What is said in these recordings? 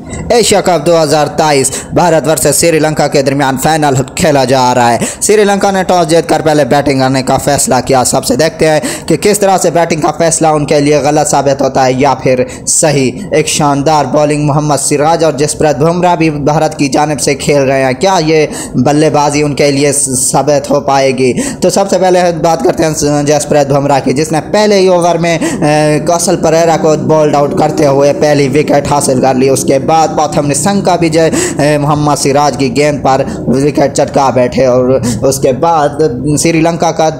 Asia cup 2023 Bharat versus Sri Lanka के दरमियान final खेला जा रहा है। श्रीलंका ने टॉस जीतकर पहले बैटिंग करने का फैसला किया। सबसे देखते हैं कि किस तरह से बैटिंग का फैसला उनके लिए गलत साबित होता है या फिर सही। एक शानदार बॉलिंग मोहम्मद सिराज और जसप्रीत बुमराह भी भारत की जानिब से खेल रहे हैं। क्या ये बल्लेबाजी उनके लिए साबित हो पाएगी? तो सबसे पहले बात करते हैं जसप्रीत बुमराह की, जिसने पहले ही ओवर में कौशल परेरा को बॉल्ड आउट करते हुए पहली विकेट हासिल कर ली। उसके बाद प्रथम निशंका भी मोहम्मद सिराज की गेंद पर विकेट चटका बैठे और उसके बाद श्रीलंका का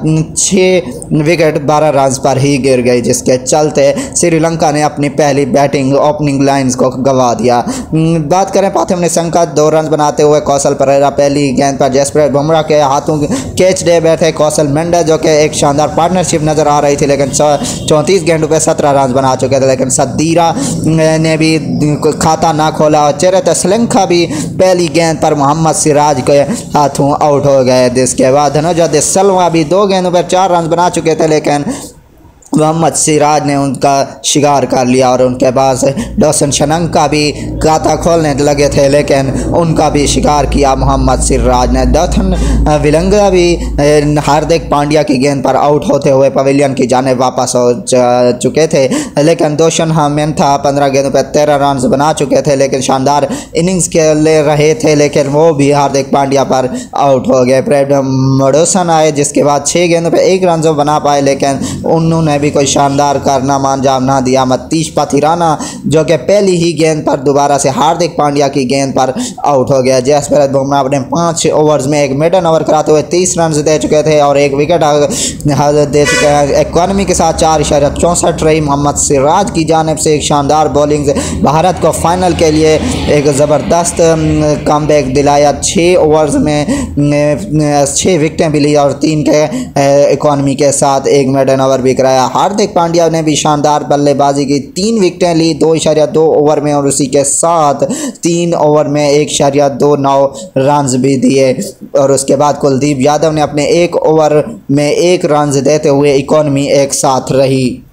6 विकेट 12 रन पर ही गिर गई, जिसके चलते श्रीलंका ने अपनी पहली बैटिंग ओपनिंग लाइंस को गंवा दिया। बात करें प्रथम निशंका 2 रन बनाते हुए कौशल परेरा पहली गेंद पर जसप्रीत बुमराह के हाथों कैच दे बैठे कौशल मेंडिस, जो कि एक शानदार पार्टनरशिप नज़र आ रही थी, लेकिन 34 गेंदों पर 17 रन बना चुके थे। लेकिन सदीरा ने भी खाता ना खोला और चेरेत श्रीलंका भी पहली गेंद पर मोहम्मद सिराज के हाथों आउट हो गए। जिसके बाद धनुजा दे सलवा भी 2 गेंदों पर 4 रन बना चुके थे, लेकिन मोहम्मद सिराज ने उनका शिकार कर लिया और उनके बाद डॉसन शनंका भी खाता खोलने लगे थे, लेकिन उनका भी शिकार किया मोहम्मद सिराज ने। डॉसन विलंगा भी हार्दिक पांड्या की गेंद पर आउट होते हुए पवेलियन की जानिब वापस हो चुके थे, लेकिन डॉसन मेंथा 15 गेंदों पर 13 रन बना चुके थे, लेकिन शानदार इनिंग्स खेले रहे थे, लेकिन वो भी हार्दिक पांड्या पर आउट हो गए। ब्रैडन मडोसन आए, जिसके बाद 6 गेंदों पर 1 रन बना पाए, लेकिन उन्होंने भी कोई शानदार कारनामा अंजाम ना दिया। मतीश पाथिराना जो कि पहली ही गेंद पर दोबारा से हार्दिक पांड्या की गेंद पर आउट हो गया। जसप्रीत बुमराह अपने 5 ओवर्स में एक मिडन ओवर कराते हुए 30 रन दे चुके थे और 1 विकेट दे चुके हैं। इकॉनमी के साथ 4.64 रही। मोहम्मद सिराज की जानिब से एक शानदार बॉलिंग से भारत को फाइनल के लिए एक ज़बरदस्त कमबैक दिलाया। 6 ओवर्स में 6 विकेटें भी ली और 3 के इकॉनमी के साथ 1 मिडन ओवर भी कराया। हार्दिक पांड्या ने भी शानदार बल्लेबाजी की, 3 विकेटें ली 2.2 ओवर में और उसी के साथ 3 ओवर में 1.29 रन भी दिए। और उसके बाद कुलदीप यादव ने अपने 1 ओवर में 1 रन देते हुए इकॉनमी एक साथ रही।